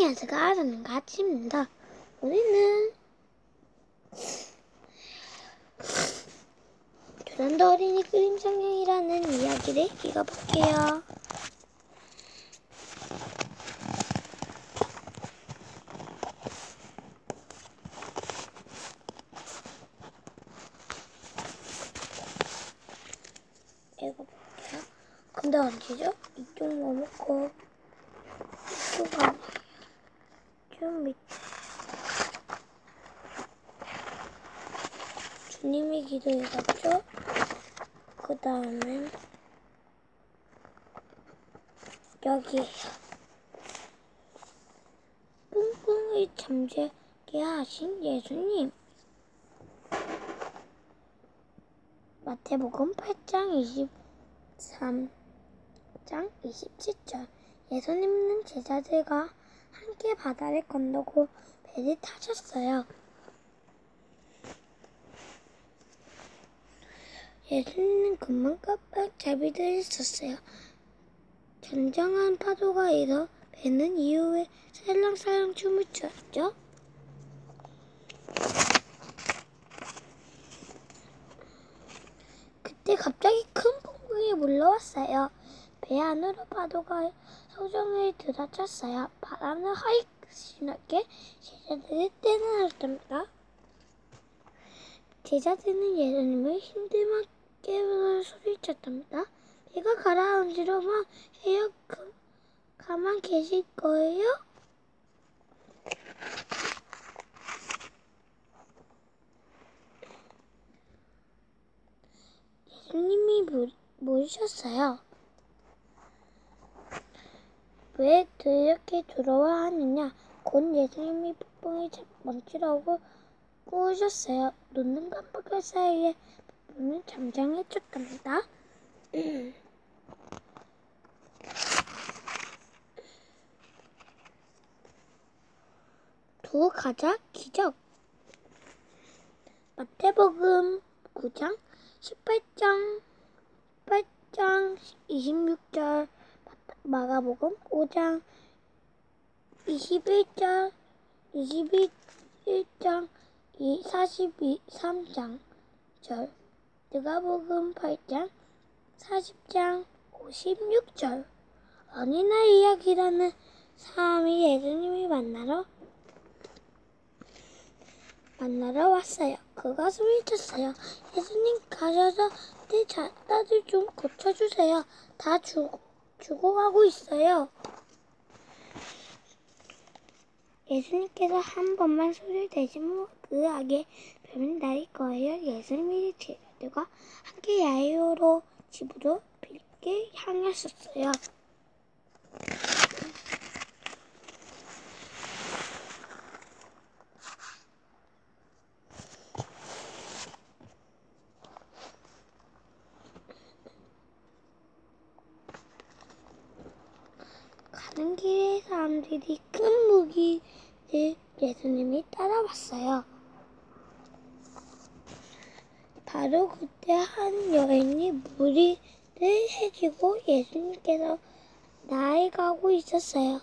안녕하세요. 저는 가치입니다. 우리는 조선도 어린이 그림 성경이라는 이야기를 읽어볼게요. 읽어볼게요. 근데 언제죠? 이쪽 넘었고 이쪽 아니에요. 좀 밑에 주님의 기도 읽었죠? 그 다음엔 여기에요. 뿡뿡을 잠들게 하신 예수님. 마태복음 8장 23장 27절. 예수님은 제자들과 함께 바다를 건너고 배를 타셨어요. 예수님은 금방 깜빡 잠이 들었어요. 잔잔한 파도가 일어 배는 이후에 살랑살랑 춤을 췄죠. 그때 갑자기 큰 폭풍이 물러왔어요. 배 안으로 파도가 소정을 들어찼어요. 바람은 하익 시원하게 제자들을 떼어놨답니다. 제자들은 예수님을 힘들만 깨우며 소리쳤답니다. 배가 가라앉으려면 해요. 가만 계실 거예요? 예수님이 물으셨어요. 왜 이렇게 두려워 하느냐? 곧 예수님이 폭풍을 멈추라고 꾸우셨어요. 눈은 깜빡할 사이에 폭풍은 잠잠해졌답니다. 두 가자 기적. 마태복음 9장 18장 26절, 마가복음 5장 21절 21장 43장 절, 누가복음 8장 40장 56절. 어린아이 이야기라는 사람이 예수님이 만나러 왔어요. 그가 소리쳤어요. 예수님 가셔서 내 자다들 좀 고쳐주세요. 다 죽어가고 있어요. 예수님께서 한 번만 소리를 내시면 그 악의 뱀이 날릴 거예요. 예수님이 제자들과 함께 야이로 집으로 빌게 향하셨어요. 가는 길에 사람들이 큰 무기를 예수님이 따라왔어요. 바로 그때 한 여인이 무리를 해주고 예수님께서 나아가고 있었어요.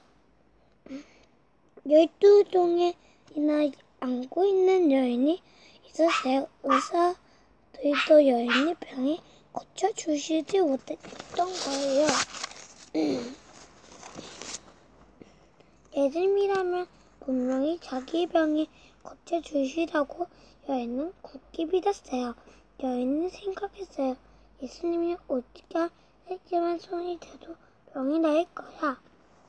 12동이나 안고 있는 여인이 있었어요. 의사들도 여인의 병이 고쳐주시지 못했던 거예요. 예수님이라면 분명히 자기 병이 고쳐주시라고 여인은 굳게 믿었어요. 여인은 생각했어요. 예수님이 어떻게 했지만 손이 대도 병이 나을 거야.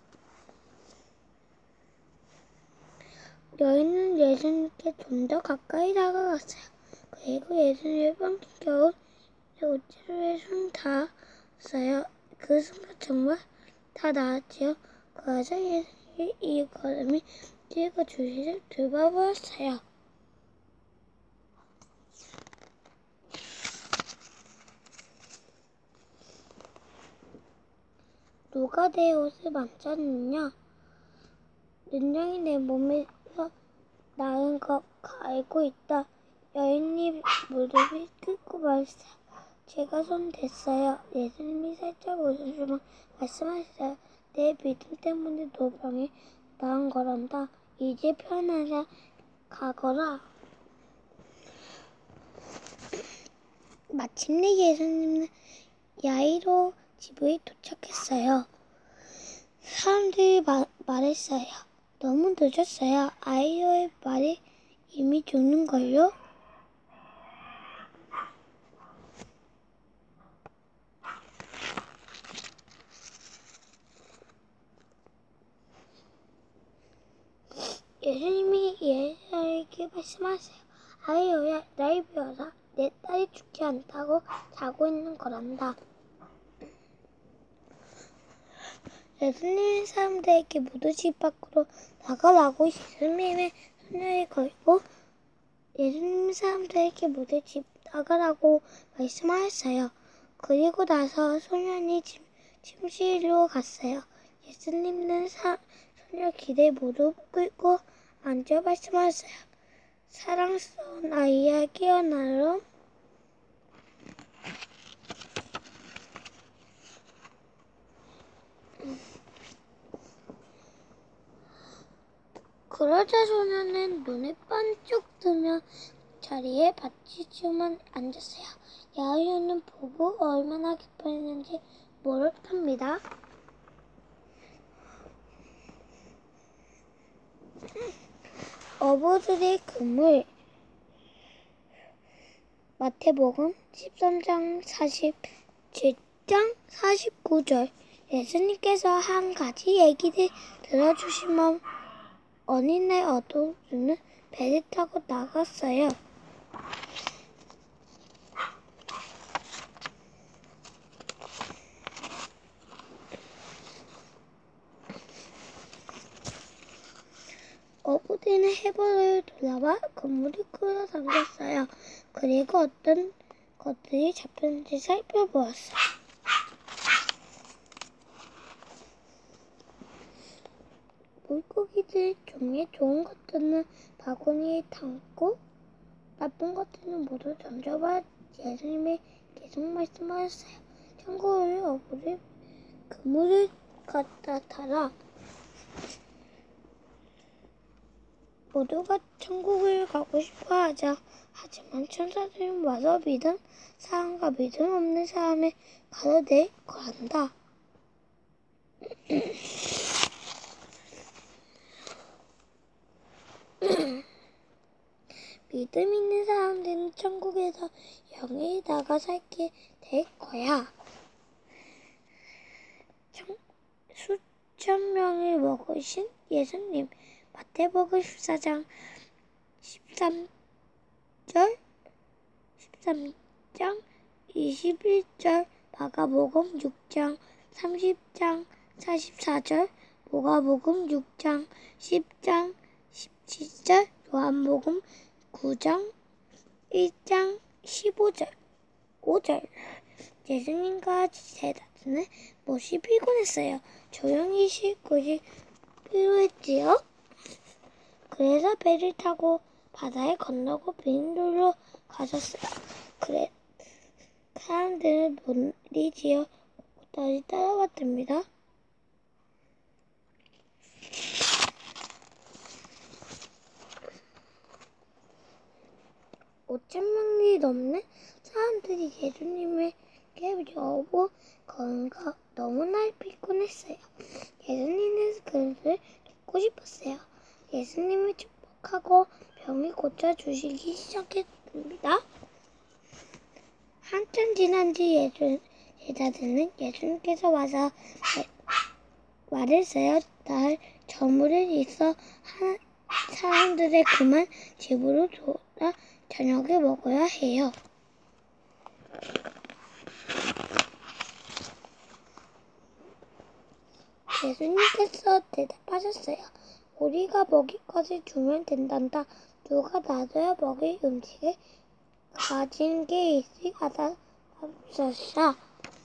여인은 예수님께 좀 더 가까이 다가갔어요. 그리고 예수님의 방귀 겨운 옷자루에 손 닿았어요. 그 순간 정말 다 나았지요. 그러자 예수님이 이 걸음이 찍어주시를 돌아보았어요. 누가 내 옷을 만졌느냐? 능력이 내 몸에서 나은 거 알고 있다. 여인이 무릎을 꿇고 말했어요. 제가 손 댔어요. 예수님이 살짝 웃으시며 말씀하셨어요. 내 믿음 때문에 너 병이 나은 거란다. 이제 편하게 가거라. 마침내 예수님은 야이로 집에 도착했어요. 사람들이 말했어요. 너무 늦었어요. 아이로의 말이 이미 죽는걸요? 예수님이 예수에게 말씀하세요. 아이로야, 날 비워라. 내 딸이 죽지 않다고 자고 있는 거란다. 예수님은 사람들에게 모두 집 밖으로 나가라고 예수님의 손을 걸고 예수님 사람들에게 모두 집 나가라고 말씀하셨어요. 그리고 나서 소년이 침실로 갔어요. 예수님은 소녀 길에 무릎 꿇고 앉아 말씀하셨어요. 사랑스러운 아이야 깨어나렴. 그러자 소녀는 눈을 반쪽 뜨며 자리에 받치고만 앉았어요. 야이로는 보고 얼마나 기뻐했는지 모릅니다. 어부들의 그물 마태복음 13장 47장 49절 예수님께서 한 가지 얘기를 들어주시면 어린애 어부들은 배를 타고 나갔어요. 어부들은 해변으로 돌아와 그물을 끌어당겼어요. 그리고 어떤 것들이 잡혔는지 살펴보았어요. 물고기들 중에 좋은 것들은 바구니에 담고 나쁜 것들은 모두 던져봐. 예수님이 계속 말씀하셨어요. 참고로 어부를 그물을 갖다 타라. 모두가 천국을 가고 싶어 하자. 하지만 천사들은 와서 믿음 사람과 믿음 없는 사람을 가로낼 거란다. 믿음 있는 사람들은 천국에서 영원히 나가 살게 될 거야. 수천 명을 먹으신 예수님. 마태복음 14장 13장 21절 마가복음 6장 30장 44절 마가복음 6장 10장 17절 요한복음 9장 1장 15절 5절 예수님과 제자들은 몹시 피곤했어요. 조용히 쉴 곳이 필요했지요. 그래서 배를 타고 바다를 건너고 빈돌로 가셨어요. 사람들은 무리지어 다시 따라왔답니다. (5,000명이) 넘는 사람들이 예수님에게 여보 건가 너무나 피곤했어요. 예수님은 그것을 돕고 싶었어요. 예수님을 축복하고 병이 고쳐주시기 시작했습니다. 한참 지난 뒤 제자들은 예수님께서 와서 말했어요. 날 저물에 있어 사람들의 그만 집으로 돌아 저녁을 먹어야 해요. 예수님께서 대답하셨어요. 우리가 먹일 것을 주면 된단다. 누가 놔둬야 먹을 음식을 가진 게 있을 하옵소서.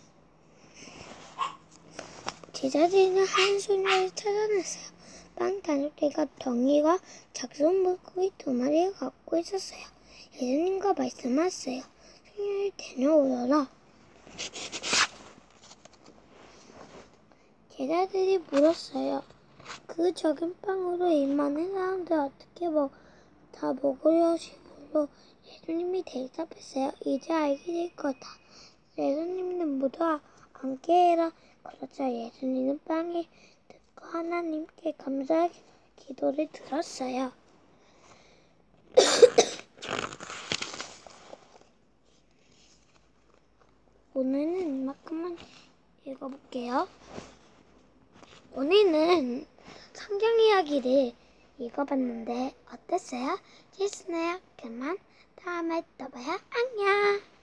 제자들은 한 소녀를 찾아냈어요. 빵 5개가 덩이와 작은 물고기 2마리를 갖고 있었어요. 예수님과 말씀하셨어요. 소녀를 데려오너라. 제자들이 물었어요. 그 적은 빵으로 이 많은 사람들 어떻게 다 먹으려시고요. 예수님이 대답했어요. 이제 알게 될 거다. 예수님은 모두 앉게 해라. 그러자 예수님은 빵을 듣고 하나님께 감사의 기도를 들었어요. 오늘은 이만큼만 읽어볼게요. 오늘은 성경 이야기를 읽어봤는데 어땠어요? 재밌었나요? 그만 다음에 또 봐요. 안녕.